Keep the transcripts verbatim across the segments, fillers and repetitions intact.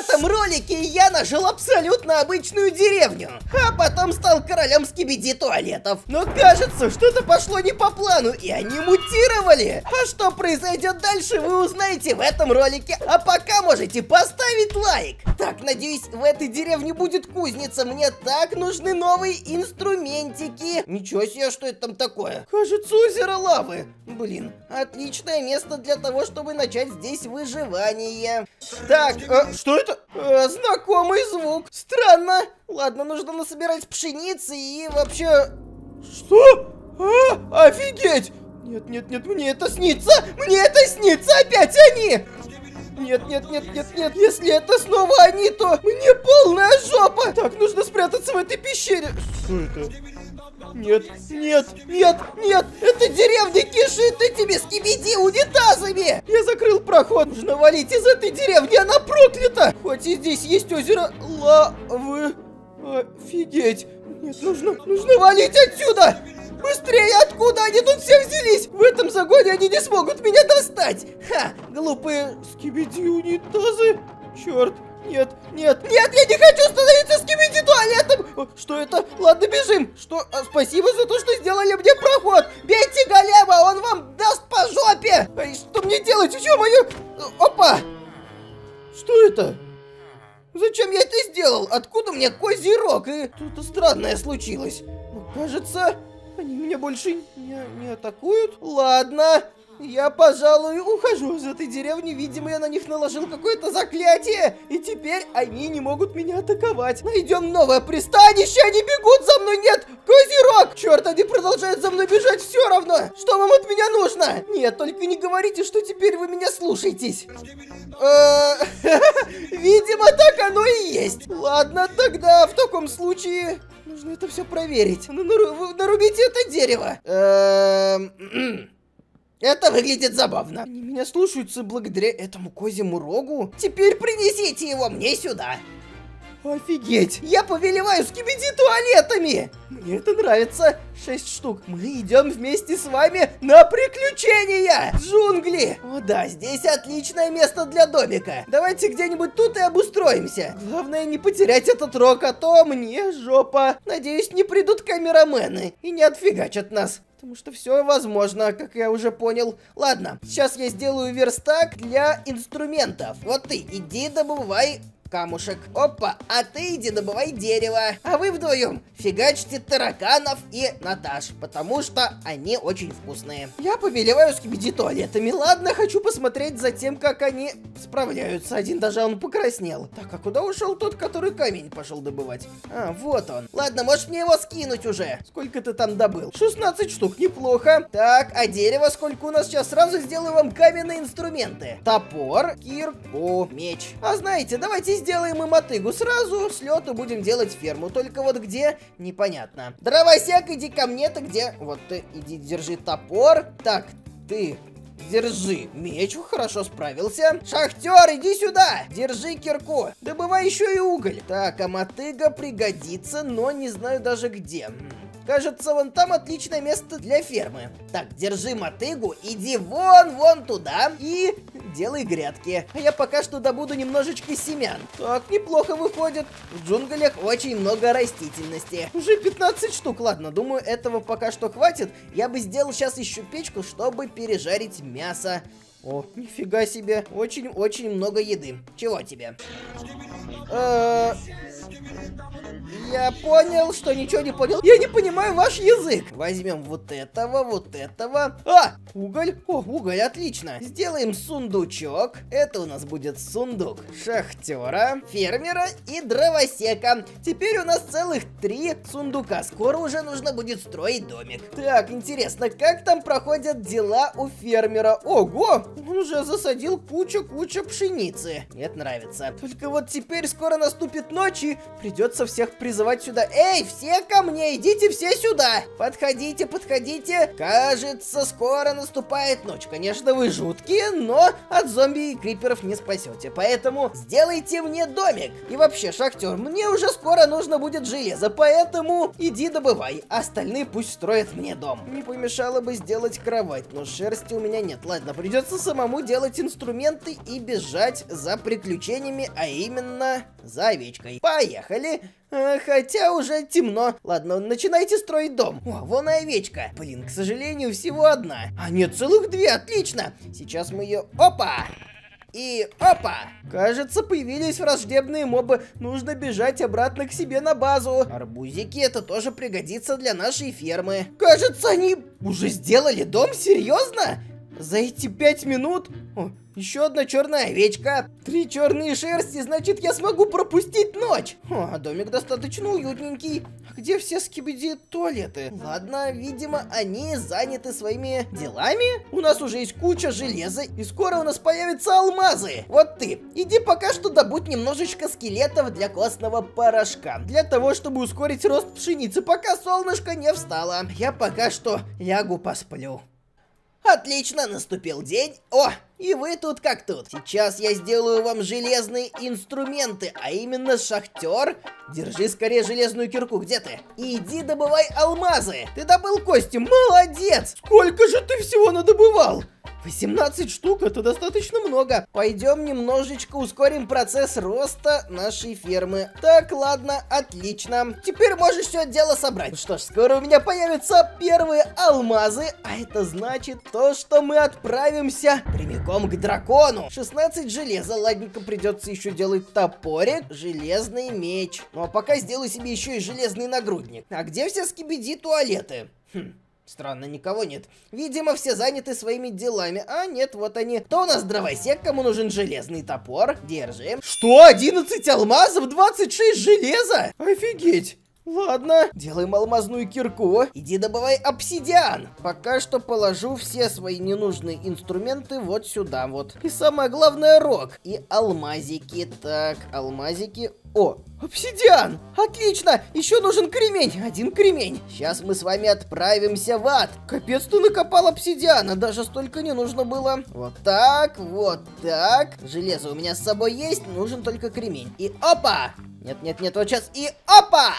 этом ролике я нашел абсолютно обычную деревню, а потом стал королем скибиди туалетов. Но кажется, что-то пошло не по плану, и они мутировали. А что произойдет дальше, вы узнаете в этом ролике. А пока можете поставить лайк. Так, надеюсь, в этой деревне будет кузница. Мне так нужны новые инструментики. Ничего себе, что это там такое? Кажется, озеро лавы. Блин, отличное место для того, чтобы начать здесь выживание. Так, э, что это? Э, знакомый звук. Странно. Ладно, нужно насобирать пшеницы и вообще... Что? А, офигеть! Нет, нет, нет, мне это снится! Мне это снится! Опять они! Нет, нет, нет, нет, нет. Если это снова они, то мне полная жопа. Так, нужно спрятаться в этой пещере. Что это? Нет, нет, нет, нет. Эта деревня кишит этими скибиди унитазами. Я закрыл проход. Нужно валить из этой деревни, она проклята. Хоть и здесь есть озеро лавы. Офигеть. Нет, нужно, нужно валить отсюда. Быстрее, откуда они тут все взялись? В этом загоне они не смогут меня достать. Ха, глупые скибиди-унитазы. Черт, нет, нет, нет, я не хочу становиться скибиди-туалетом. Что это? Ладно, бежим. Что? А, спасибо за то, что сделали мне проход. Бейте голема, он вам даст по жопе. Ай, что мне делать? Что мое? Опа. Что это? Зачем я это сделал? Откуда мне козий рог? И что-то странное случилось. Ну, кажется... Они меня больше не, не атакуют? Ладно, я, пожалуй, ухожу из этой деревни. Видимо, я на них наложил какое-то заклятие. И теперь они не могут меня атаковать. Найдем новое пристанище. Они бегут за мной. Нет, козерог. Черт, они продолжают за мной бежать все равно. Что вам от меня нужно? Нет, только не говорите, что теперь вы меня слушаетесь. Видимо, так оно и есть. Ладно, тогда в таком случае... Нужно это все проверить. Ну, нарубите это дерево. Это выглядит забавно. Они меня слушаются благодаря этому козьему рогу. Теперь принесите его мне сюда. Офигеть. Я повелеваю скибиди-туалетами. Мне это нравится. Шесть штук. Мы идем вместе с вами на приключения. Джунгли. О да, здесь отличное место для домика. Давайте где-нибудь тут и обустроимся. Главное не потерять этот рог, а то мне жопа. Надеюсь, не придут камерамены и не отфигачат нас. Потому что все возможно, как я уже понял. Ладно, сейчас я сделаю верстак для инструментов. Вот ты, иди добывай камушек. Опа, а ты иди добывай дерево. А вы вдвоем фигачьте тараканов и Наташ, потому что они очень вкусные. Я повелеваю скибиди-туалетами. Ладно, хочу посмотреть за тем, как они справляются. Один даже он покраснел. Так, а куда ушел тот, который камень пошел добывать? А, вот он. Ладно, можешь мне его скинуть уже. Сколько ты там добыл? шестнадцать штук, неплохо. Так, а дерево сколько у нас сейчас? Сразу сделаю вам каменные инструменты. Топор, кирку, меч. А знаете, давайте сделаем и мотыгу. Сразу с лету будем делать ферму. Только вот где? Непонятно. Дровосек, иди ко мне. Ты где? Вот ты, иди, держи топор. Так, ты... Держи меч, хорошо справился. Шахтер, иди сюда. Держи кирку. Добывай еще и уголь. Так, а мотыга пригодится, но не знаю даже где. Кажется, вон там отличное место для фермы. Так, держи мотыгу, иди вон, вон туда и делай грядки. А я пока что добуду немножечко семян. Так, неплохо выходит. В джунглях очень много растительности. Уже пятнадцать штук. Ладно, думаю, этого пока что хватит. Я бы сделал сейчас еще печку, чтобы пережарить мясо. О, нифига себе. Очень-очень много еды. Чего тебе? Э-э... Я понял, что ничего не понял. Я не понимаю ваш язык. Возьмем вот этого, вот этого. А, уголь. О, уголь, отлично. Сделаем сундучок. Это у нас будет сундук шахтера, фермера и дровосека. Теперь у нас целых три сундука. Скоро уже нужно будет строить домик. Так, интересно, как там проходят дела у фермера? Ого, он уже засадил кучу-кучу пшеницы. Мне это нравится. Только вот теперь скоро наступит ночь и придется всех призывать сюда. Эй, все ко мне, идите все сюда. Подходите, подходите. Кажется, скоро наступает ночь. Конечно, вы жуткие, но от зомби и криперов не спасете. Поэтому сделайте мне домик. И вообще, шахтер, мне уже скоро нужно будет железо, поэтому иди добывай. Остальные пусть строят мне дом. Не помешало бы сделать кровать, но шерсти у меня нет. Ладно, придется самому делать инструменты и бежать за приключениями, а именно за овечкой. Поехали! А, хотя уже темно. Ладно, начинайте строить дом. О, вон и овечка. Блин, к сожалению, всего одна. А нет, целых две, отлично. Сейчас мы ее... Опа! И опа! Кажется, появились враждебные мобы. Нужно бежать обратно к себе на базу. Арбузики, это тоже пригодится для нашей фермы. Кажется, они уже сделали дом? Серьезно? За эти пять минут? О, еще одна черная овечка. Три черные шерсти, значит, я смогу пропустить ночь. О, домик достаточно уютненький. Где все скибиди туалеты? Ладно, видимо, они заняты своими делами. У нас уже есть куча железа, и скоро у нас появятся алмазы. Вот ты, иди пока что добудь немножечко скелетов для костного порошка. Для того, чтобы ускорить рост пшеницы, пока солнышко не встало. Я пока что лягу посплю. Отлично, наступил день. О, и вы тут как тут. Сейчас я сделаю вам железные инструменты, а именно шахтер. Держи скорее железную кирку, где ты? Иди добывай алмазы. Ты добыл кости, молодец. Сколько же ты всего надобывал? восемнадцать штук, это достаточно много. Пойдем немножечко ускорим процесс роста нашей фермы. Так, ладно, отлично. Теперь можешь все дело собрать. Ну что ж, скоро у меня появятся первые алмазы, а это значит то, что мы отправимся прямиком к дракону. шестнадцать железа, ладненько, придется еще делать топорик, железный меч. Ну а пока сделаю себе еще и железный нагрудник. А где все скибиди туалеты? Хм. Странно, никого нет. Видимо, все заняты своими делами. А, нет, вот они. Кто у нас дровосек? Кому нужен железный топор? Держи. Что? одиннадцать алмазов? двадцать шесть железа? Офигеть. Ладно, делаем алмазную кирку. Иди добывай обсидиан. Пока что положу все свои ненужные инструменты вот сюда вот. И самое главное, рог. И алмазики. Так, алмазики. О, обсидиан! Отлично! Еще нужен кремень. Один кремень. Сейчас мы с вами отправимся в ад. Капец, ты накопал обсидиана. Даже столько не нужно было. Вот так, вот так. Железо у меня с собой есть. Нужен только кремень. И опа! Нет, нет, нет, вот сейчас. И опа!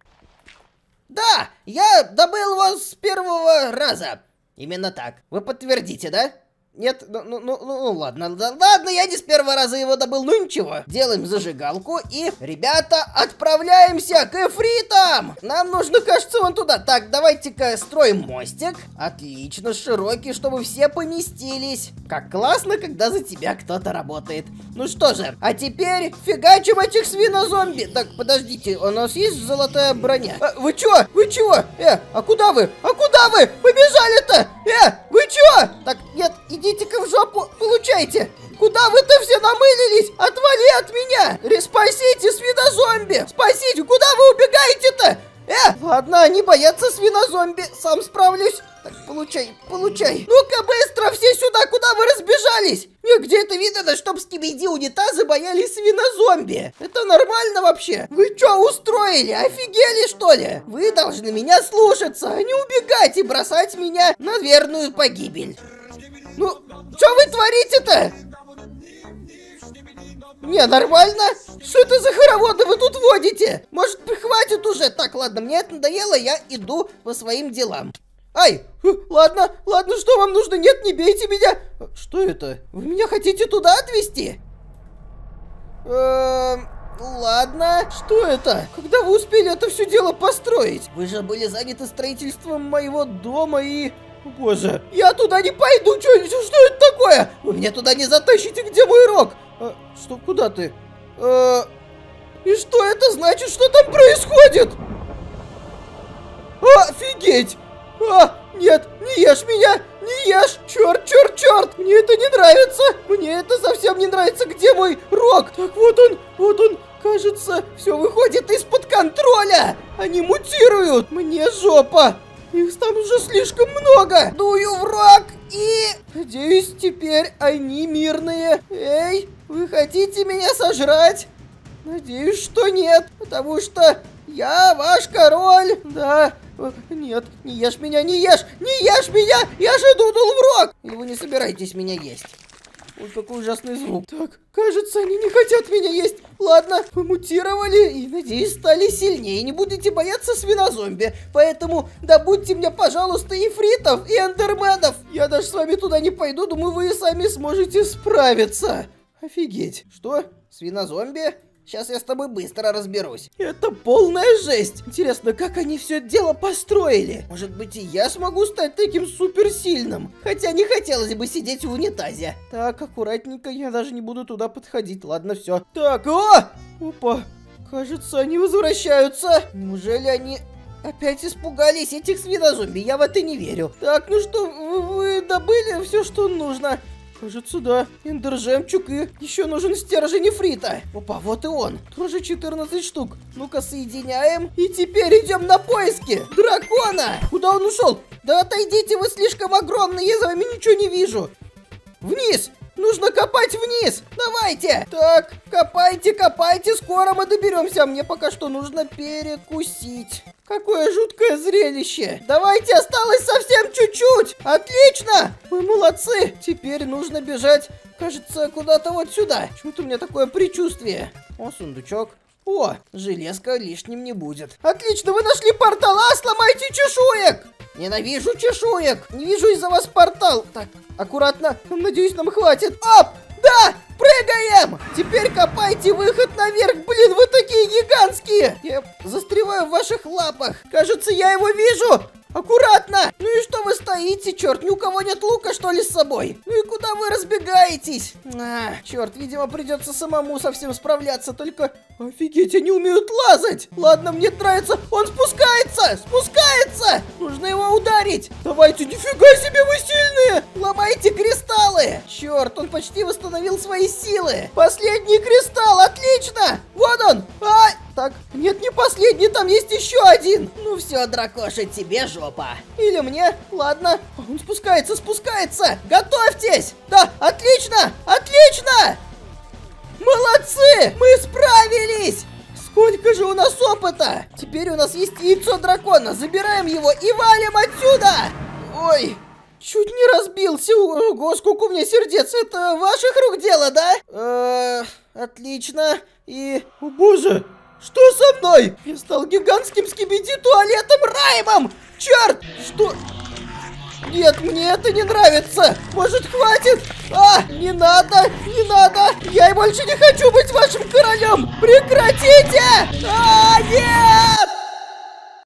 Да, я добыл его с первого раза. Именно так. Вы подтвердите, да? Нет, ну, ну, ну, ну ладно, да, ладно, я не с первого раза его добыл, ну ничего. Делаем зажигалку и, ребята, отправляемся к эфритам. Нам нужно, кажется, вон туда. Так, давайте-ка строим мостик. Отлично, широкий, чтобы все поместились. Как классно, когда за тебя кто-то работает. Ну что же, а теперь фигачим этих свинозомби. Так, подождите, у нас есть золотая броня? А, вы чё? Вы чего? Э, а куда вы? А куда вы? Побежали-то? Э, вы чё? Так, нет, идите-ка в жопу, получайте. Куда вы-то все намылились? Отвали от меня! Спасите, свинозомби! Спасите, куда вы убегаете-то? Э, ладно, они боятся свинозомби, сам справлюсь. Так, получай, получай. Ну-ка быстро все сюда, куда вы разбежались? Нет, где это видно, чтоб скибиди унитазы боялись свинозомби? Это нормально вообще? Вы что устроили? Офигели, что ли? Вы должны меня слушаться, а не убегать и бросать меня на верную погибель. Ну, что вы творите-то? Не, нормально? Что это за хороводы вы тут водите? Может, хватит уже? Так, ладно, мне это надоело, я иду по своим делам. Ай, ладно, ладно, что вам нужно? Нет, не бейте меня. Что это? Вы меня хотите туда отвезти? Эм, ладно, что это? Когда вы успели это все дело построить? Вы же были заняты строительством моего дома и... Боже, я туда не пойду, что, что это такое? Вы меня туда не затащите, где мой рог? А, что, куда ты? А, и что это значит, что там происходит? А, офигеть! А, нет, не ешь меня, не ешь, черт, черт, черт, мне это не нравится, мне это совсем не нравится, где мой рог? Так, вот он, вот он, кажется, все выходит из-под контроля, они мутируют, мне жопа. Их там уже слишком много. Дую в рог и... Надеюсь, теперь они мирные. Эй, вы хотите меня сожрать? Надеюсь, что нет, потому что я ваш король. Да, нет, не ешь меня, не ешь, не ешь меня. Я же дунул в рог. Или вы не собираетесь меня есть? Ой, какой ужасный звук. Так, кажется, они не хотят меня есть. Ладно, вы мутировали и, надеюсь, стали сильнее. Не будете бояться свинозомби. Поэтому добудьте мне, пожалуйста, ифритов и эндерменов. Я даже с вами туда не пойду. Думаю, вы и сами сможете справиться. Офигеть. Что? Свинозомби? Сейчас я с тобой быстро разберусь. Это полная жесть. Интересно, как они все это дело построили? Может быть, и я смогу стать таким суперсильным? Хотя не хотелось бы сидеть в унитазе. Так, аккуратненько, я даже не буду туда подходить. Ладно, все. Так, о! Опа, кажется, они возвращаются. Неужели они... опять испугались этих свинозомби? Я в это не верю. Так, ну что, вы, вы добыли все, что нужно? Кажется, да. Эндер-жемчуг и еще нужен стержень нефрита. Опа, вот и он. Тоже четырнадцать штук. Ну-ка, соединяем. И теперь идем на поиски дракона. Куда он ушел? Да отойдите, вы слишком огромные, я за вами ничего не вижу. Вниз. Нужно копать вниз. Давайте. Так, копайте, копайте. Скоро мы доберемся. Мне пока что нужно перекусить. Какое жуткое зрелище. Давайте, осталось совсем чуть-чуть. Отлично. Вы молодцы. Теперь нужно бежать, кажется, куда-то вот сюда. Почему-то у меня такое предчувствие. О, сундучок. О, железка лишним не будет. Отлично, вы нашли портал. А, сломайте чешуек. Ненавижу чешуек. Не вижу из-за вас портал. Так, аккуратно. Надеюсь, нам хватит. Оп! Да! Прыгаем! Теперь копайте выход наверх. Блин, вы такие гигантские. Я застреваю в ваших лапах. Кажется, я его вижу. Аккуратно! Ну и что вы стоите, черт? Ни у кого нет лука, что ли, с собой? Ну и куда вы разбегаетесь? А, черт, видимо, придется самому совсем справляться. Только, офигеть, они умеют лазать. Ладно, мне нравится. Он спускается! Спускается! Нужно его ударить. Давайте, нифига себе, вы сильные! Ломайте кристаллы! Черт, он почти восстановил свои силы. Последний кристалл, отлично! Вот он! А! Так, нет, не последний, там есть еще один. Ну все, дракоша, тебе жопа. Или мне, ладно. Он спускается, спускается. Готовьтесь. Да, отлично, отлично. Молодцы, мы справились. Сколько же у нас опыта. Теперь у нас есть яйцо дракона. Забираем его и валим отсюда. Ой, чуть не разбился. Ого, сколько у меня сердец. Это ваших рук дело, да? Э-э, отлично. И... О боже. Что со мной? Я стал гигантским скибиди-туалетом Раймом! Черт! Что? Нет, мне это не нравится! Может, хватит? А, не надо, не надо! Я и больше не хочу быть вашим королем! Прекратите! А, нет!